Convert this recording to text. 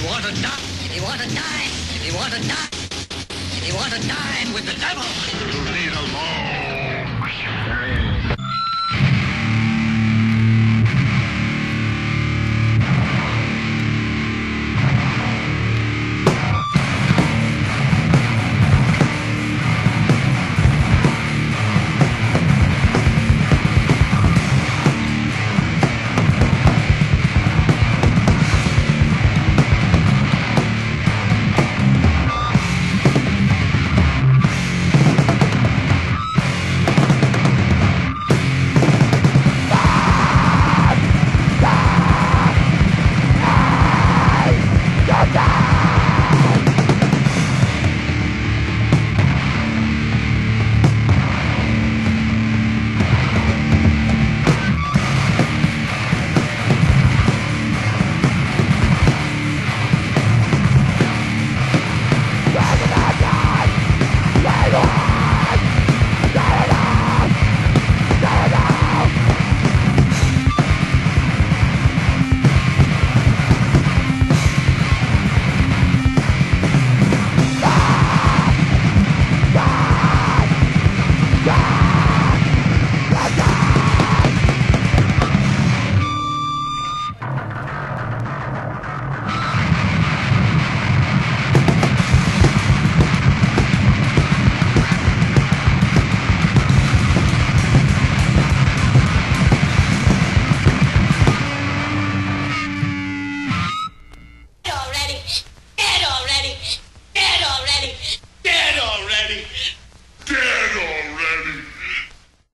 you want to die, if you want to die, if you want to die, if you want to dine with the devil, you need a law.